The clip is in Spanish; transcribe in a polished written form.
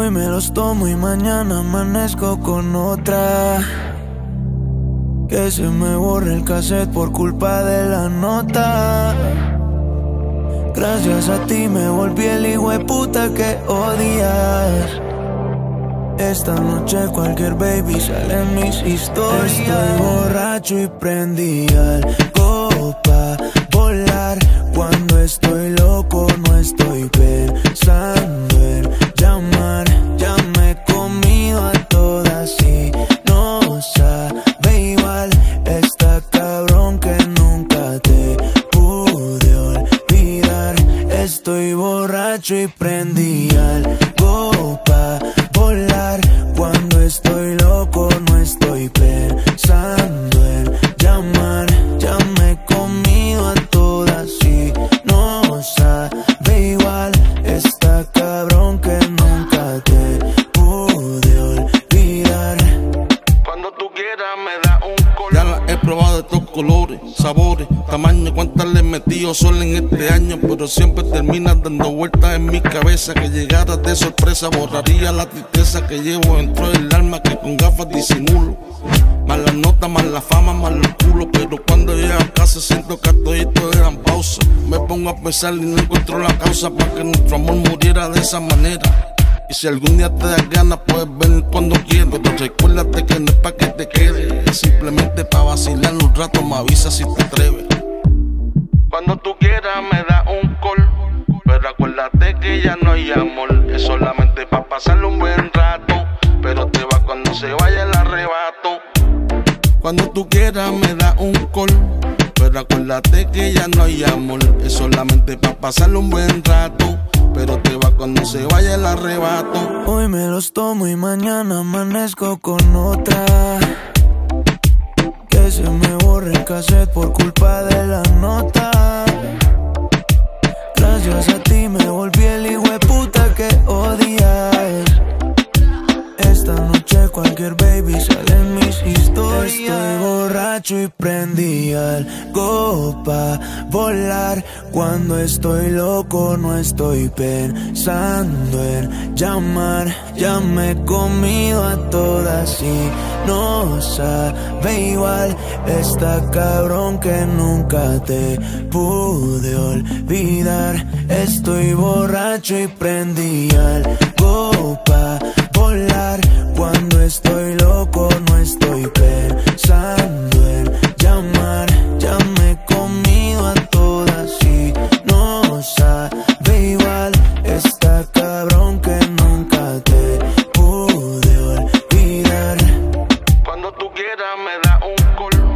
Hoy me los tomo y mañana amanezco con otra. Que se me borre el cassette por culpa de la nota. Gracias a ti me volví el hijueputa que odias. Esta noche cualquier baby sale en mis historias. Estoy borracho y prendí algo pa' volar. Cuando estoy loco no estoy pensando en llamar. Ya me he comido a todas y no sabe igual. Está cabrón que nunca te pude olvidar. Estoy borracho y prendí algo pa' volar. Cuando estoy loco no estoy pensando en llamar. Ya me he comido a todas y no sabe igual. Está cabrón que nunca te pude olvidar. Cuando tú quieras me da un color. Ya la he probado de todos colores, sabores, tamaños. Cuántas le he metido solo en este año, pero siempre terminas dando vueltas en mi cabeza. Que llegaras de sorpresa borraría la tristeza que llevo dentro del alma, que con gafas disimulo. Más las notas, más la fama, más los culos. Pero cuando llego a casa siento que todito eran pausa. Me pongo a pensar y no encuentro la causa para que nuestro amor muriera de esa manera. Y si algún día te das ganas puedes venir cuando quieras, pero recuérdate que no es pa' que te quedes, es simplemente pa' vacilar un rato. Me avisa si te atreves. Cuando tú quieras me da un call, pero acuérdate que ya no hay amor. Es solamente pa' pasarle un buen rato, pero te va cuando se vaya el arrebato. Cuando tú quieras me da un call, pero acuérdate que ya no hay amor. Es solamente pa' pasarle un buen rato, pero te va cuando se vaya el arrebato. Hoy me los tomo y mañana amanezco con otra. Que se me borre el cassette por culpa de la nota. Gracias a ti me volví el hijueputa que odias. Esta noche cualquier baby sale en mis historias. Estoy borracho y prendí algo pa' volar. Cuando estoy loco no estoy pensando en llamar. Ya me he comido a todas y no sabe igual. Está cabrón que nunca te pude olvidar. Estoy borracho y prendí algo pa' volar. Cuando estoy loco no estoy pensando en llamar. Ya me he comido a todas y no sabe igual. Está cabrón que nunca te pude olvidar. Cuando tú quieras me da un call,